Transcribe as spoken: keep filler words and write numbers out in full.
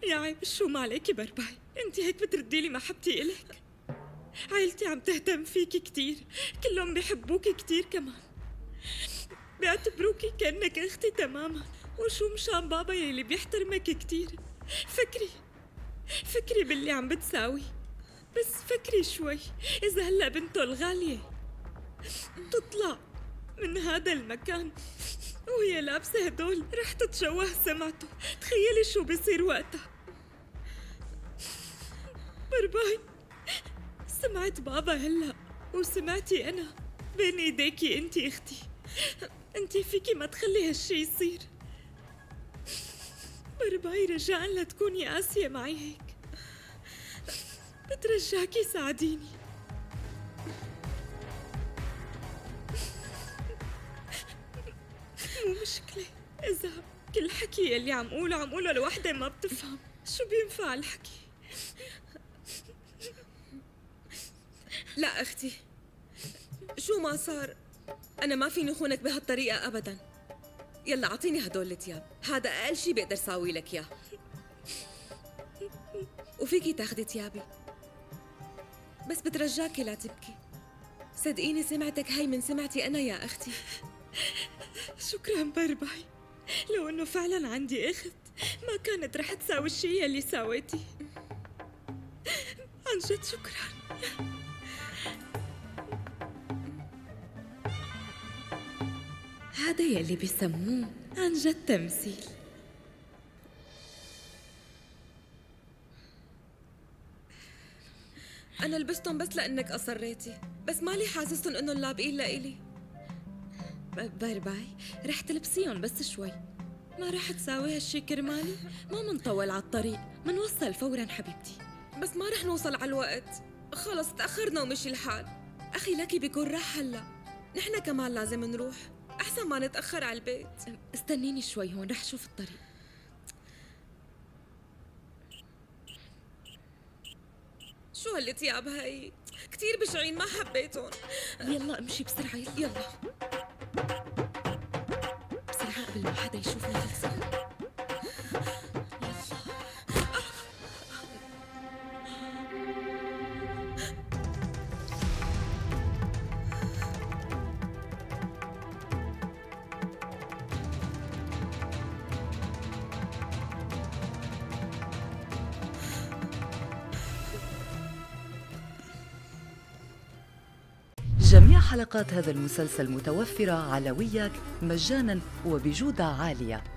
يا عيب شو ما عليكي برباي، انت هيك بتردي لي محبتي إلك. عيلتي عم تهتم فيكي كتير، كلهم بيحبوكي كتير كمان، بيعتبروكي كأنك اختي تماما. وشو مشان بابا يلي بيحترمك كتير. فكري فكري باللي عم بتساوي، بس فكري شوي إذا هلأ بنته الغالية تطلع من هذا المكان وهي لابسة هدول رح تتشوه سمعته. تخيلي شو بيصير وقتها. برباي سمعت بابا هلأ وسمعتي أنا، بين ايديكي انتي اختي، انتي فيكي ما تخلي هالشي يصير. برباي رجاء لا تكوني قاسية معي هيك، بترجاكي ساعديني. مو مشكلة إذا كل حكي اللي عم قوله عم قوله لوحدة ما بتفهم، شو بينفع الحكي؟ لا أختي، شو ما صار أنا ما فيني خونك بهالطريقة أبداً. يلا أعطيني هدول التياب، هذا أقل شي بقدر ساوي لك إياه. وفيكي تاخدي تيابي، بس بترجاكي لا تبكي. صدقيني سمعتك هاي من سمعتي أنا يا أختي. شكراً برباي، لو إنه فعلاً عندي أخت ما كانت رح تساوي الشي اللي ساويتي. عن جد شكراً. هذا يلي بيسموه عن جد تمثيل. أنا لبستهم بس لأنك أصريتي، بس مالي حاسستن إنهم لابقين لإلي. برباي رح تلبسيهم بس شوي، ما رح تساوي هالشي كرمالي. ما منطول على الطريق، منوصل فوراً حبيبتي. بس ما رح نوصل على الوقت، خلص تأخرنا ومشي الحال. أخي لكي بيكون راح هلا، نحن كمان لازم نروح، أحسن ما نتأخر على البيت. استنيني شوي هون رح شوف الطريق. شو هالتياب هاي؟ كتير بشعين، ما حبيتهم. يلا امشي بسرعة، يلا يلا بسرعة قبل ما حدا يشوفنا خلصنا. جميع حلقات هذا المسلسل متوفرة على وياك مجانا وبجودة عالية.